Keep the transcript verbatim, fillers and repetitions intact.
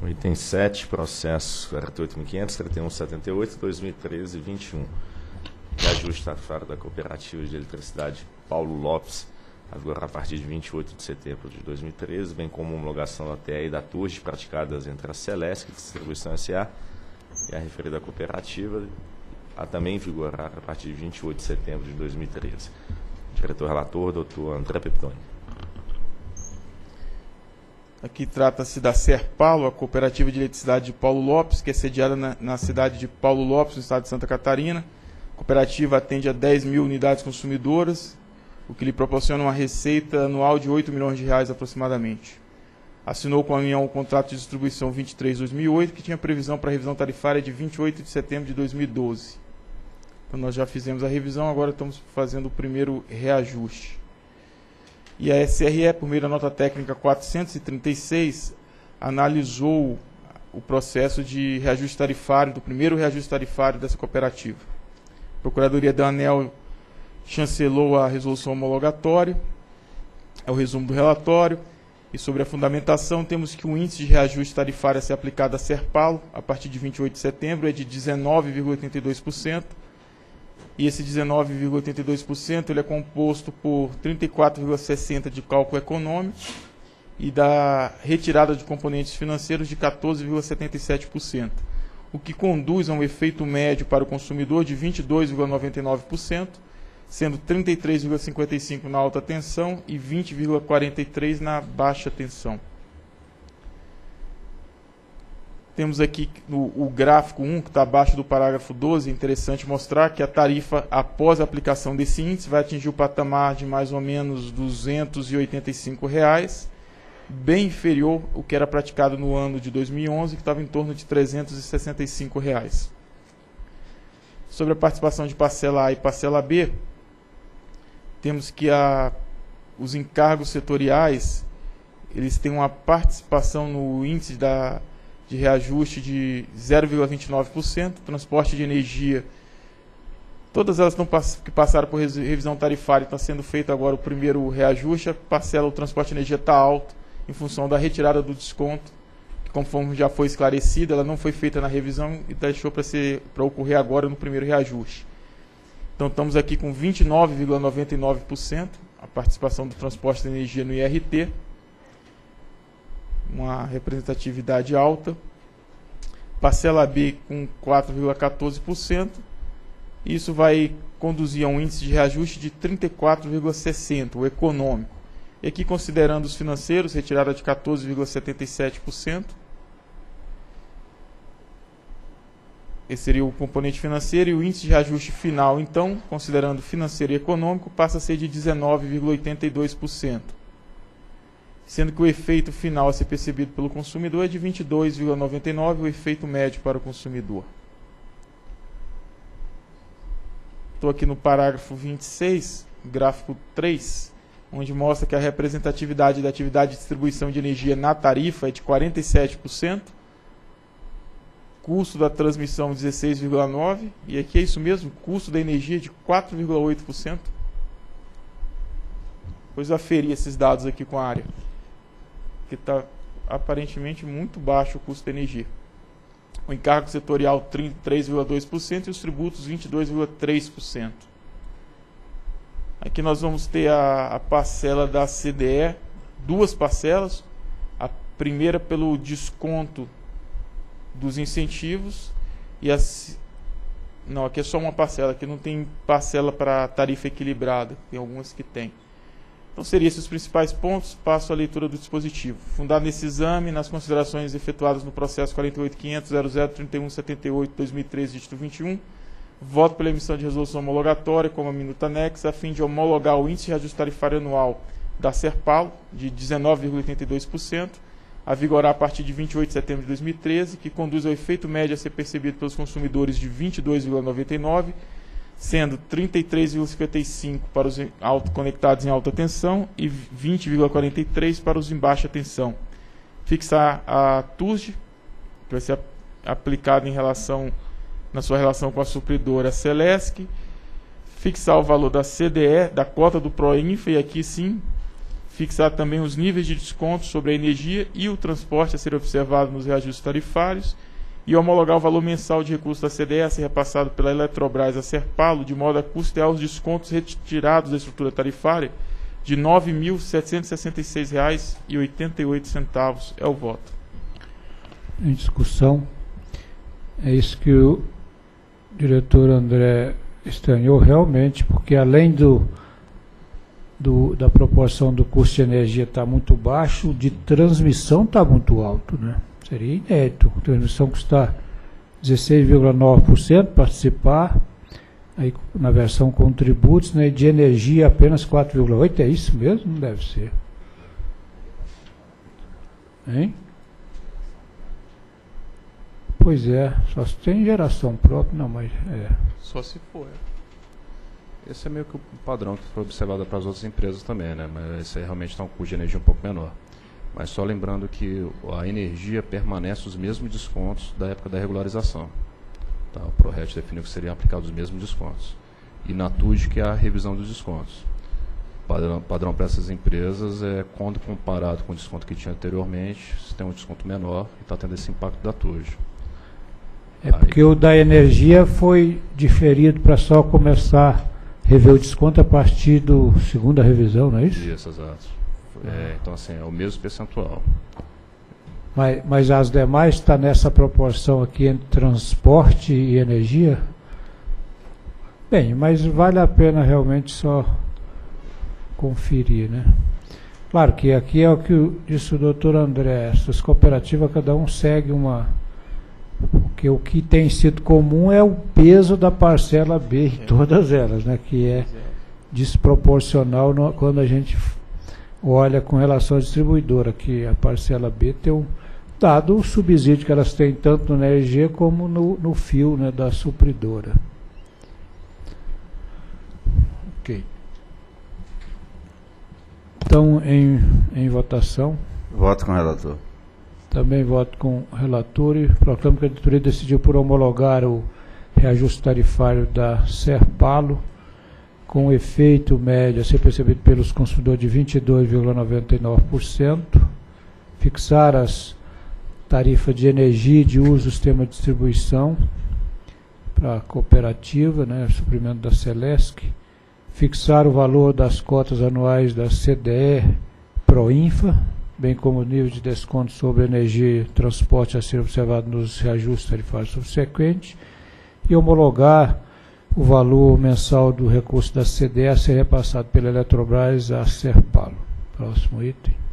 Item sete, processo quarenta e oito mil quinhentos, trinta e um setenta e oito, dois mil e treze, vinte e um. Reajuste tarifário da Cooperativa de Eletricidade Paulo Lopes, agora a partir de vinte e oito de setembro de dois mil e treze, bem como homologação da T E e da T U S praticadas entre a Celesc, Distribuição S A, e a referida cooperativa, a também vigorar a partir de vinte e oito de setembro de dois mil e treze. Diretor-relator, doutor André Peptoni. Aqui trata-se da Serpaulo, a Cooperativa de Eletricidade de Paulo Lopes, que é sediada na, na cidade de Paulo Lopes, no estado de Santa Catarina. A cooperativa atende a dez mil unidades consumidoras, o que lhe proporciona uma receita anual de oito milhões de reais aproximadamente. Assinou com a União o contrato de distribuição vinte e três barra dois mil e oito, que tinha previsão para revisão tarifária de vinte e oito de setembro de dois mil e doze. Então nós já fizemos a revisão, agora estamos fazendo o primeiro reajuste. E a S R E, por meio da nota técnica quatrocentos e trinta e seis, analisou o processo de reajuste tarifário, do primeiro reajuste tarifário dessa cooperativa. A Procuradoria da ANEEL chancelou a resolução homologatória, é o resumo do relatório, e sobre a fundamentação temos que o índice de reajuste tarifário a ser aplicado a Serpaulo, a partir de vinte e oito de setembro, é de dezenove vírgula oitenta e dois por cento, e esse dezenove vírgula oitenta e dois por cento ele é composto por trinta e quatro vírgula sessenta por cento de cálculo econômico e da retirada de componentes financeiros de quatorze vírgula setenta e sete por cento, o que conduz a um efeito médio para o consumidor de vinte e dois vírgula noventa e nove por cento, sendo trinta e três vírgula cinquenta e cinco por cento na alta tensão e vinte vírgula quarenta e três por cento na baixa tensão. Temos aqui no, o gráfico um, que está abaixo do parágrafo doze, é interessante mostrar que a tarifa, após a aplicação desse índice, vai atingir o patamar de mais ou menos duzentos e oitenta e cinco reais, bem inferior ao que era praticado no ano de dois mil e onze, que estava em torno de trezentos e sessenta e cinco reais. Sobre a participação de parcela A e parcela B, temos que a, os encargos setoriais, eles têm uma participação no índice da de reajuste de zero vírgula vinte e nove por cento, transporte de energia, todas elas estão, que passaram por revisão tarifária, está sendo feito agora o primeiro reajuste, a parcela do transporte de energia está alta, em função da retirada do desconto, que conforme já foi esclarecido, ela não foi feita na revisão e deixou para ser, para ocorrer agora no primeiro reajuste. Então estamos aqui com vinte e nove vírgula noventa e nove por cento, a participação do transporte de energia no I R T, uma representatividade alta. Parcela B com quatro vírgula quatorze por cento. Isso vai conduzir a um índice de reajuste de trinta e quatro vírgula sessenta por cento, o econômico. E aqui, considerando os financeiros, retirada de quatorze vírgula setenta e sete por cento. Esse seria o componente financeiro, e o índice de reajuste final, então, considerando financeiro e econômico, passa a ser de dezenove vírgula oitenta e dois por cento. Sendo que o efeito final a ser percebido pelo consumidor é de vinte e dois vírgula noventa e nove por cento, o efeito médio para o consumidor. Estou aqui no parágrafo vinte e seis, gráfico três, onde mostra que a representatividade da atividade de distribuição de energia na tarifa é de quarenta e sete por cento, custo da transmissão dezesseis vírgula nove por cento, e aqui é isso mesmo, custo da energia de quatro vírgula oito por cento. Depois eu aferi esses dados aqui com a área, que está aparentemente muito baixo o custo da energia. O encargo setorial trinta e três vírgula dois por cento e os tributos vinte e dois vírgula três por cento. Aqui nós vamos ter a, a parcela da C D E, duas parcelas. A primeira pelo desconto dos incentivos e a, não, aqui é só uma parcela, aqui não tem parcela para tarifa equilibrada, tem algumas que tem. Então, seriam esses os principais pontos. Passo a leitura do dispositivo. Fundado nesse exame, nas considerações efetuadas no processo quarenta e oito mil quinhentos ponto zero zero trinta e um setenta e oito barra dois mil e treze, dígito vinte e um, voto pela emissão de resolução homologatória, como a minuta anexa, a fim de homologar o índice de reajuste tarifário anual da Serpaulo, de dezenove vírgula oitenta e dois por cento, a vigorar a partir de vinte e oito de setembro de dois mil e treze, que conduz ao efeito médio a ser percebido pelos consumidores de vinte e dois vírgula noventa e nove por cento, sendo trinta e três vírgula cinquenta e cinco por cento para os auto conectados em alta tensão e vinte vírgula quarenta e três por cento para os em baixa tensão. Fixar a T U S, que vai ser aplicada em relação, na sua relação com a supridora Celesc. Fixar o valor da C D E, da cota do Proinfa, e aqui sim fixar também os níveis de desconto sobre a energia e o transporte a ser observado nos reajustes tarifários e homologar o valor mensal de recurso da C D E a ser repassado pela Eletrobras a Serpalo, de modo a custear os descontos retirados da estrutura tarifária de nove mil setecentos e sessenta e seis reais e oitenta e oito centavos. É o voto. Em discussão, é isso que o diretor André estranhou realmente, porque além do, do, da proporção do custo de energia estar muito baixo, de transmissão está muito alto, né? Seria inédito. Transmissão custar dezesseis vírgula nove por cento, participar, aí na versão com tributos, né, de energia apenas quatro vírgula oito por cento, é isso mesmo? Não deve ser. Hein? Pois é, só se tem geração própria, não, mas é. Só se for. Esse é meio que o padrão que foi observado para as outras empresas também, né? Mas esse aí realmente está um custo de energia um pouco menor. Mas só lembrando que a energia permanece os mesmos descontos da época da regularização. Tá? O ProRet definiu que seriam aplicados os mesmos descontos. E na T U D, que é a revisão dos descontos. O padrão, padrão para essas empresas é, quando comparado com o desconto que tinha anteriormente, se tem um desconto menor e está tendo esse impacto da T U D. É porque Aí, o da energia foi diferido para só começar a rever o desconto a partir da segunda revisão, não é isso? Isso, exato. É, então, assim, é o mesmo percentual. Mas, mas as demais está nessa proporção aqui entre transporte e energia? Bem, mas vale a pena realmente só conferir, né? Claro que aqui é o que disse o doutor André, essas cooperativas, cada um segue uma... Porque o que tem sido comum é o peso da parcela B em todas elas, né? Que é desproporcional no, quando a gente olha com relação à distribuidora, que a parcela B tem um dado o subsídio que elas têm tanto na energia como no, no fio, né, da supridora. Ok. Então, em, em votação. Voto com o relator. Também voto com o relator e proclamo que a diretoria decidiu por homologar o reajuste tarifário da Serpalo com efeito médio a ser percebido pelos consumidores de vinte e dois vírgula noventa e nove por cento, fixar as tarifas de energia e de uso do sistema de distribuição para a cooperativa, né, suprimento da Celesc, fixar o valor das cotas anuais da C D E Proinfa, bem como o nível de desconto sobre energia e transporte a ser observado nos reajustes tarifários subsequentes, e homologar o valor mensal do recurso da C D E a ser repassado pela Eletrobras a Serpalo. Próximo item.